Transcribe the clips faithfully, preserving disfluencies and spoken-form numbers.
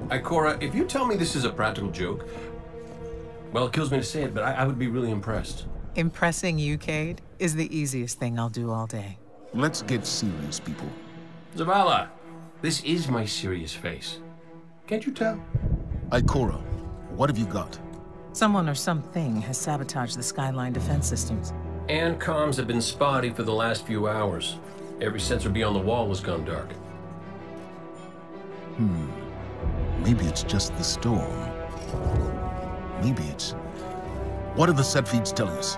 Ikora, if you tell me this is a practical joke, well, it kills me to say it, but I, I would be really impressed. Impressing you, Cade, is the easiest thing I'll do all day. Let's get serious, people. Zavala, this is my serious face. Can't you tell? Ikora, what have you got? Someone or something has sabotaged the Skyline defense systems. And comms have been spotty for the last few hours. Every sensor beyond the wall has gone dark. Hmm. Maybe it's just the storm. Maybe it's... What are the set feeds telling us?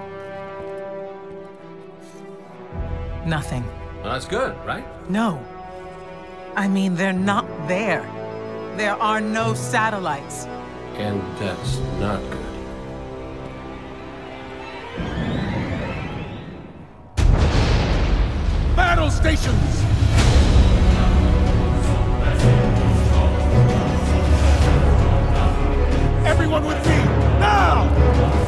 Nothing. Well, that's good, right? No. I mean, they're not there. There are no satellites. And that's not good. Battle stations! Everyone with me, now!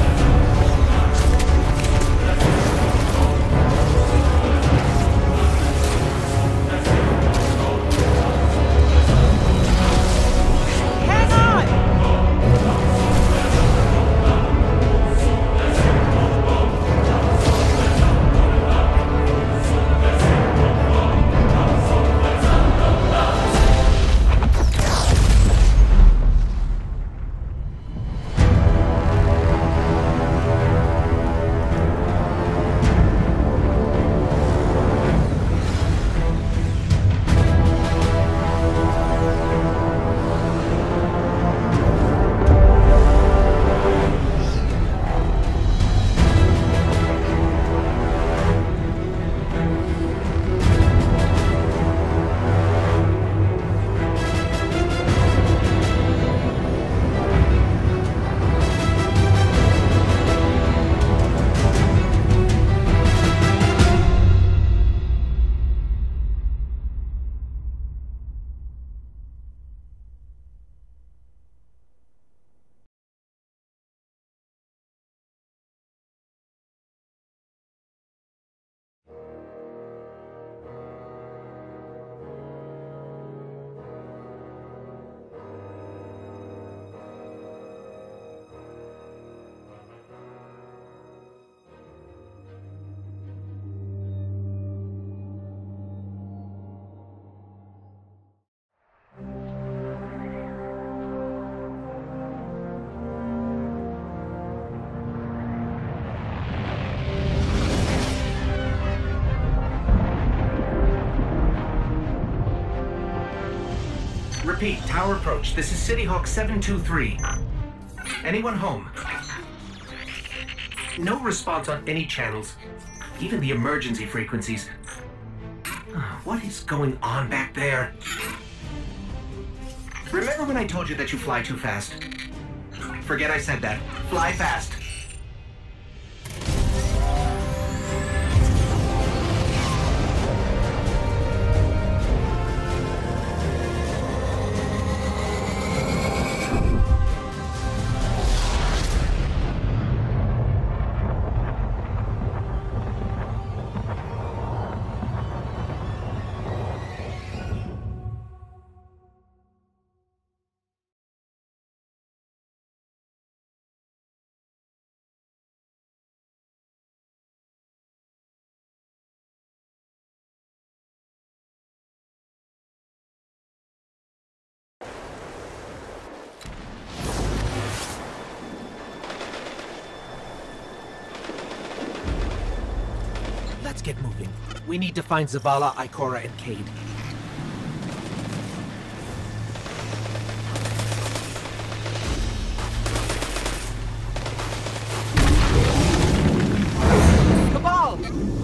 Repeat, tower approach. This is City Hawk seven two three. Anyone home? No response on any channels, even the emergency frequencies. What is going on back there? Remember when I told you that you fly too fast? Forget I said that. Fly fast. Let's get moving. We need to find Zavala, Ikora, and Cade. Cabal!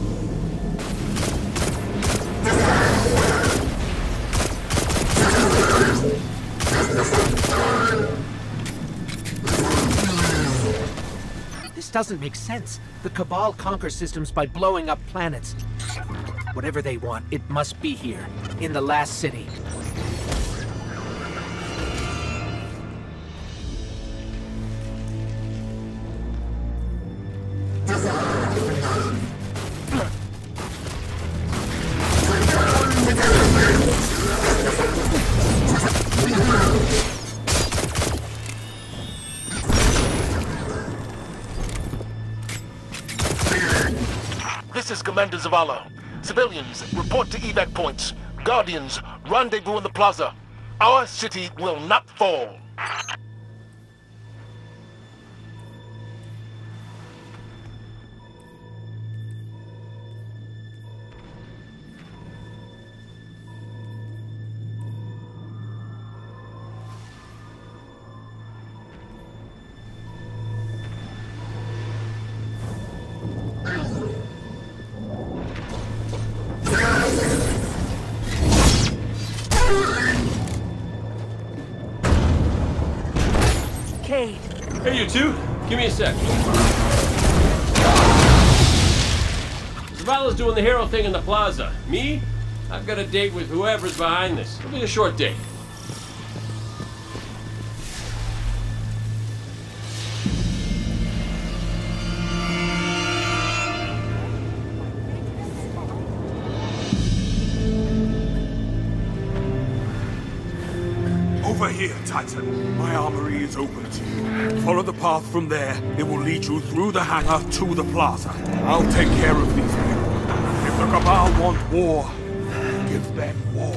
This doesn't make sense. The Cabal conquer systems by blowing up planets. Whatever they want, it must be here, in the last city. Commander Zavala. Civilians, report to evac points. Guardians, rendezvous in the plaza. Our city will not fall. Cade. Hey, you two. Give me a sec. Zavala's doing the hero thing in the plaza. Me? I've got a date with whoever's behind this. It'll be a short date. Over here, Titan. My armory is open to you. Follow the path from there. It will lead you through the hangar to the plaza. I'll take care of these people. If the Cabal want war, give them war.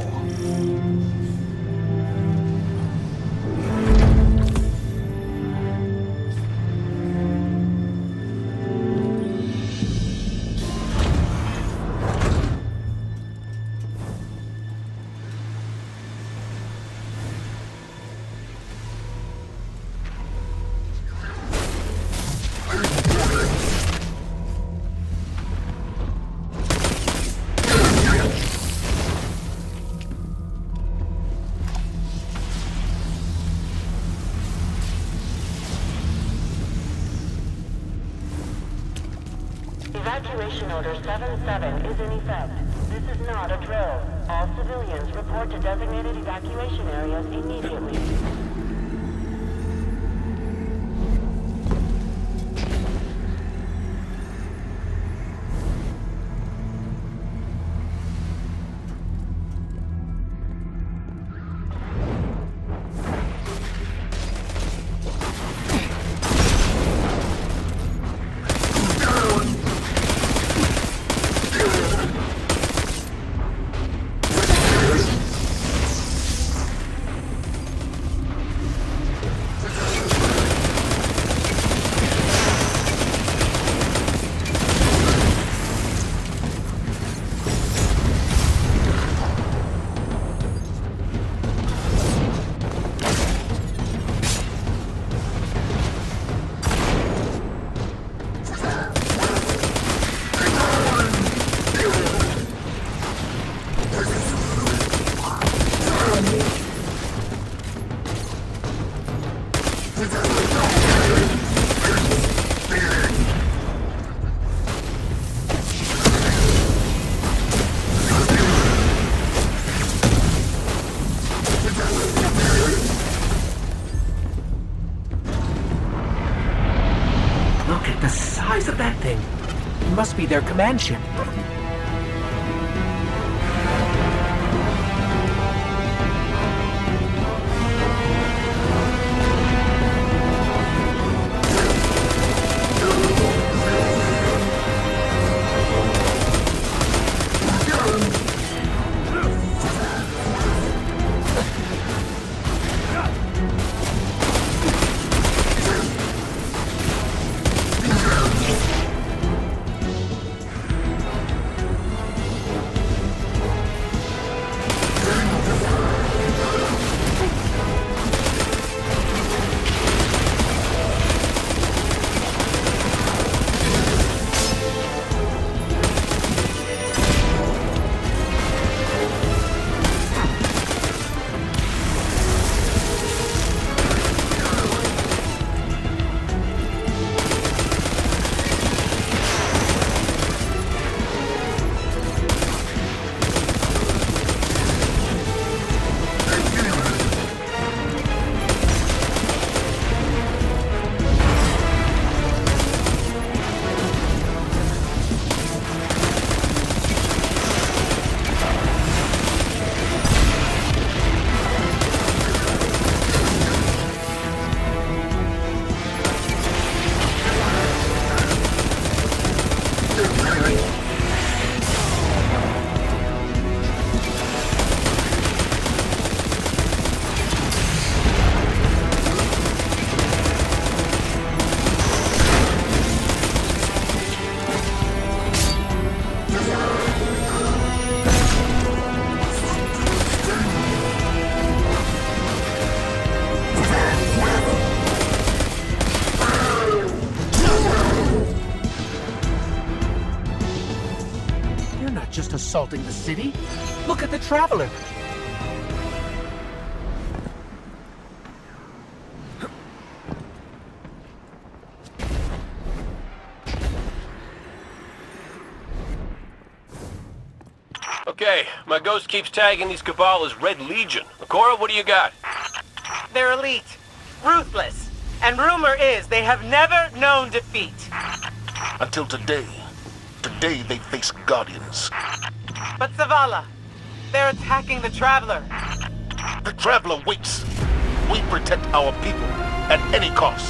Evacuation Order seven seven is in effect. This is not a drill. All civilians report to designated evacuation areas immediately. Look at the size of that thing. It must be their command ship. assaulting the city. Look at the Traveler. Okay, my ghost keeps tagging these Cabal as Red Legion. Ikora, what do you got? They're elite, ruthless, and rumor is they have never known defeat. Until today. Today they face Guardians. But Zavala, they're attacking the Traveler. The Traveler waits. We protect our people at any cost.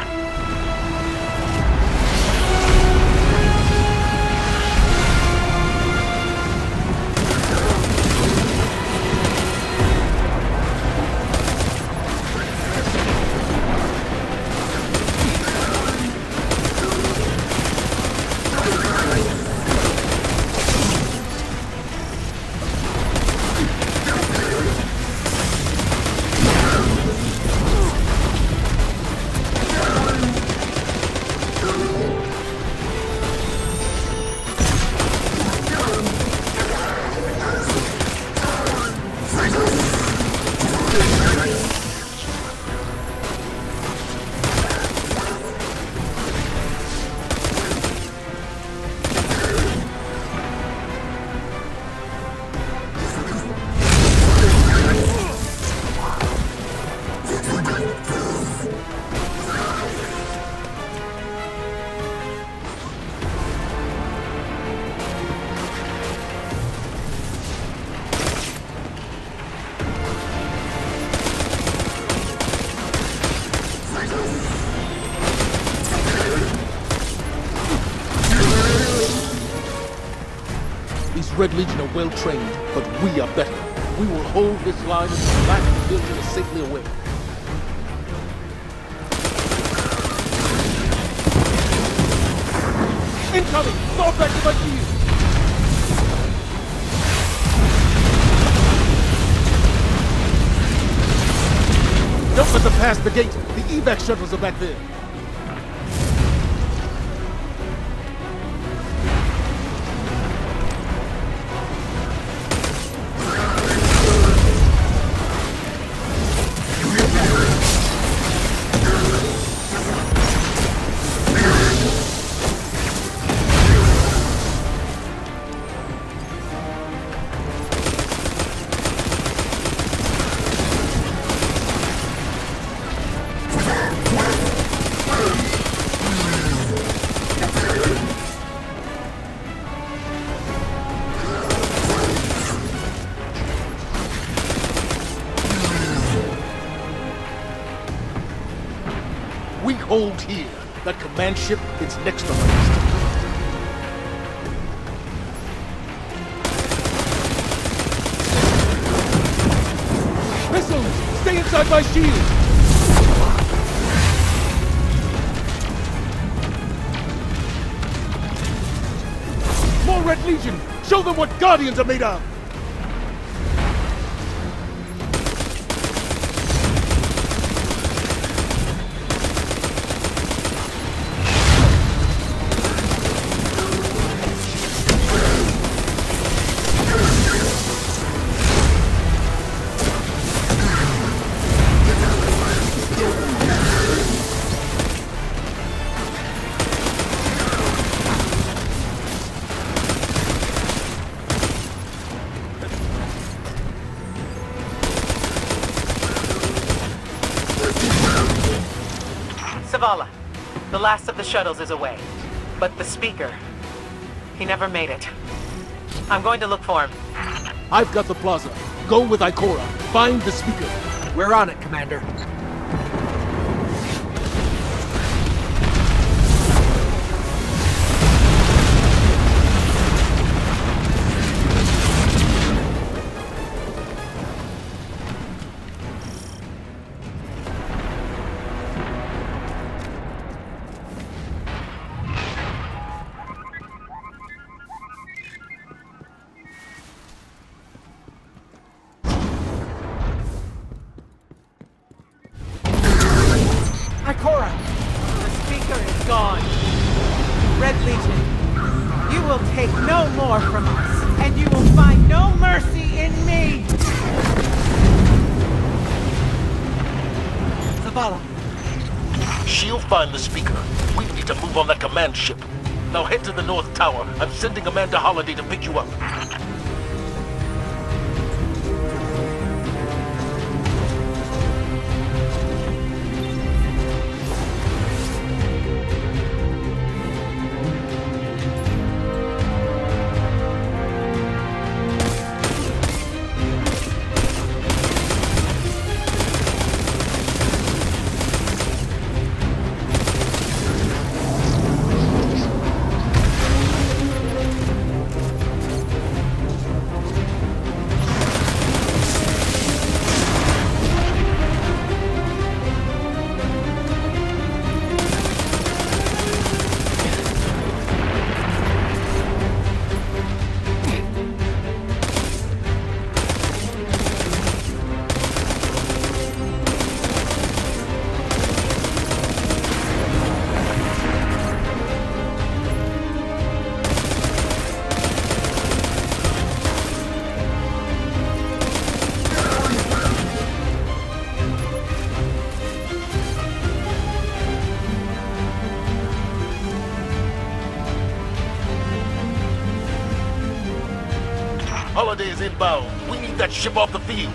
Red Legion are well trained, but we are better. We will hold this line until the last civilian is safely away. Incoming! Fall back to my shield! Don't let them pass the gate! The evac shuttles are back there! We hold here. That command ship is next on the list. Missiles! Stay inside my shield! More Red Legion! Show them what Guardians are made of! Zavala, the last of the shuttles is away. But the Speaker, he never made it. I'm going to look for him. I've got the plaza. Go with Ikora. Find the Speaker. We're on it, Commander. Ikora! The Speaker is gone. Red Legion, you will take no more from us, and you will find the speaker. We need to move on that command ship. Now head to the North Tower. I'm sending Amanda Holliday to pick you up. Holiday is inbound. We need that ship off the field.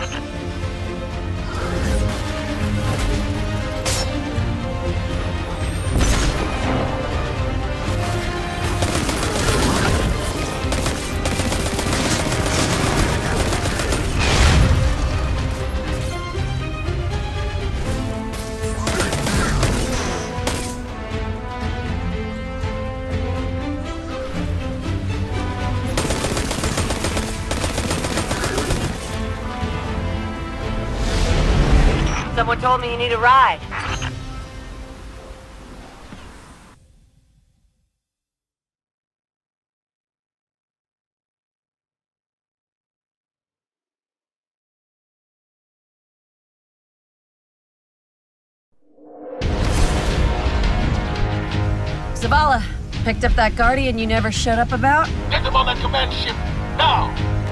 Someone told me you need a ride. Zavala, picked up that Guardian you never showed up about? Get them on that command ship, now!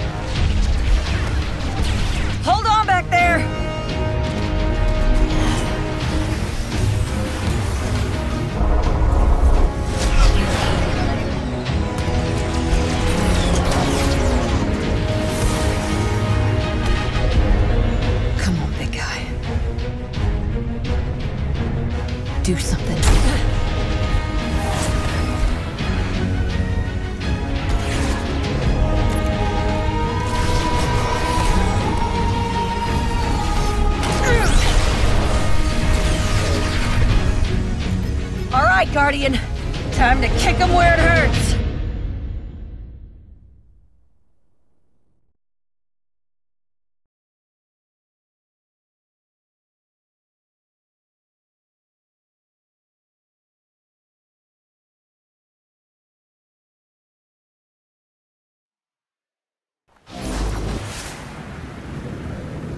Hold on back there! Come on, big guy. Do something. All right, Guardian. Time to kick him where it hurts.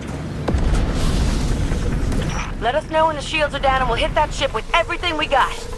Let us know when the shields are down and we'll hit that ship with everything we got.